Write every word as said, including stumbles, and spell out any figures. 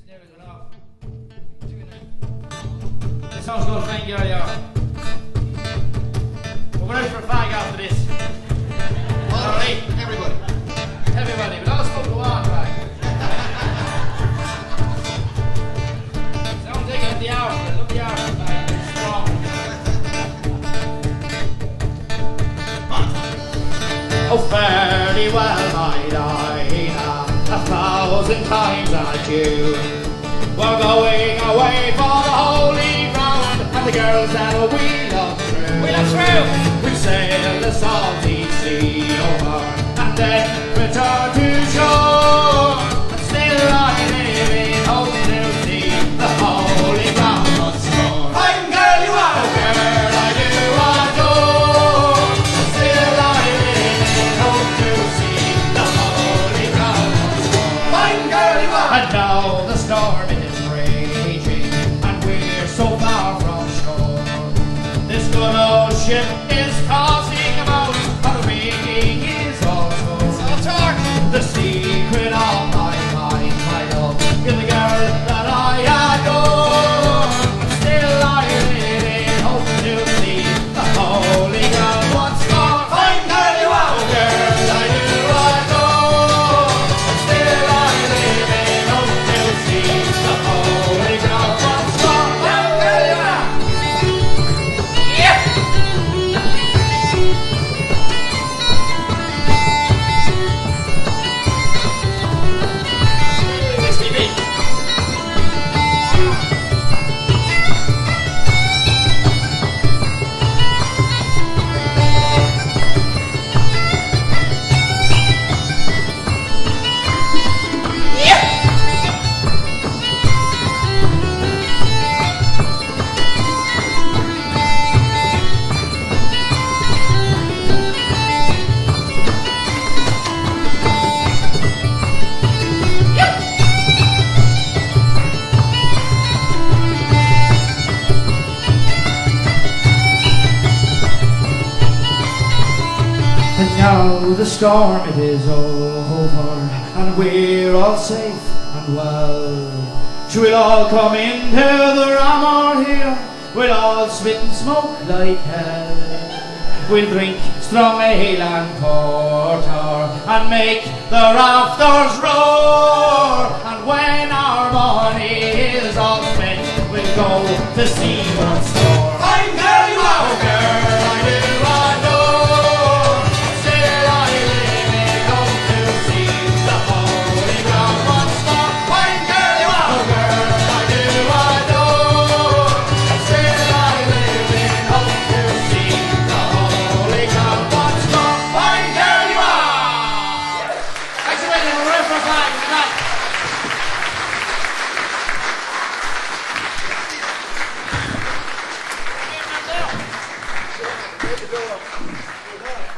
This song's called Thank You, yeah. We're going out for a fag after this. Alright, everybody. Everybody, but I'll smoke the one, right? So I'm taking the hour for it. Look the hour for it, man. It's strong. Oh, fairly well might I a thousand times at you. We're going away for the holy ground, and the girls that we love through. We love through. We sail the salty sea over, and then return to shore. But still I live in hope to see the holy ground once more. Fine girl you are, oh girl I do adore. But still I live in hope to see the holy ground once more. Fine girl you are. And now the storm is raging, and we're so far from shore. This good old ship is tossing about, and the rigging is also the secret of my mind, my love, is the girl that I adore. But still I live in hope to see the holy ground once more. Fine girl you are, oh girl I do adore. But still I live in hope to see the holy ground once more. Fine girl you are. Yeah. Now the storm it is over, and we're all safe and well. Sure we'll all come into the Ramor here, we'll all spit and smoke like hell. We'll drink strong ale and porter, and make the rafters roar. And when our money is all spent, we'll go to sea once more. Fine girl you are, oh girl I do adore. Go up.